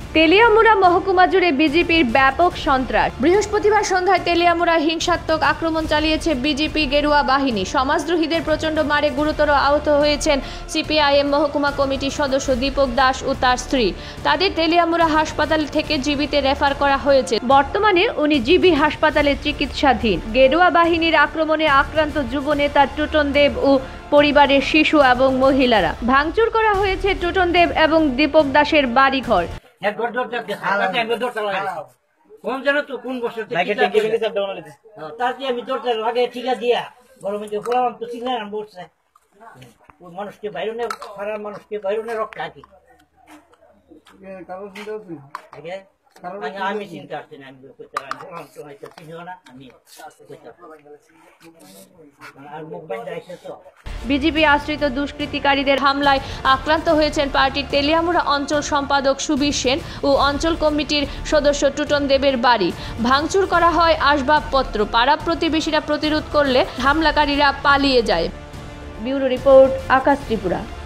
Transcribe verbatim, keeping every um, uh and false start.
তেলিয়ামুড়া মহকুমা জুড়ে বিজেপির ব্যাপক সন্ত্রাস। বৃহস্পতিবার সন্ধ্যায় তেলিয়ামুড়া হিংসাত্মক আক্রমণ চালিয়েছে বিজেপি গেরুয়া বাহিনী। সমাজদ্রোহীদের প্রচণ্ড মারে গুরুতর আহত হয়েছেন সিপিআইএম মহকুমা কমিটির সদস্য দীপক দাস ও তার স্ত্রী। তাদের তেলিয়ামুড়া হাসপাতাল থেকে জিবিতে রেফার করা হয়েছে। বর্তমানে উনি জিবি হাসপাতালে চিকিৎসাধীন। গেরুয়া বাহিনীর আক্রমণে আক্রান্ত যুব নেতা টুটন দেব ও পরিবারের শিশু এবং মহিলারা। ভাঙচুর করা হয়েছে টুটন দেব এবং দীপক দাসের বাড়িঘর। কোন জানো তো কোন বছর তার দিয়ে আমি দরজা লাগে ঠিকা দিয়া গরমে যে গোলাম তো চিনলাম বলছে ওই মানুষকে বাইরে খারাপ মানুষকে বাইরে রক্ষা কি আমি চিন্তা করছি না আমি চিনিও না আমি আর মুখ বাইন্দা আইসে তো। বিজেপি আশ্রিত দুষ্কৃতিকারীদের হামলায় আক্রান্ত হয়েছেন পার্টির তেলিয়ামুড়া অঞ্চল সম্পাদক সুবীর সেন ও অঞ্চল কমিটির সদস্য টুটন দেবের বাড়ি। ভাঙচুর করা হয় আসবাবপত্র। পাড়া প্রতিবেশীরা প্রতিরোধ করলে হামলাকারীরা পালিয়ে যায়। Bureau report, Akash Tripura.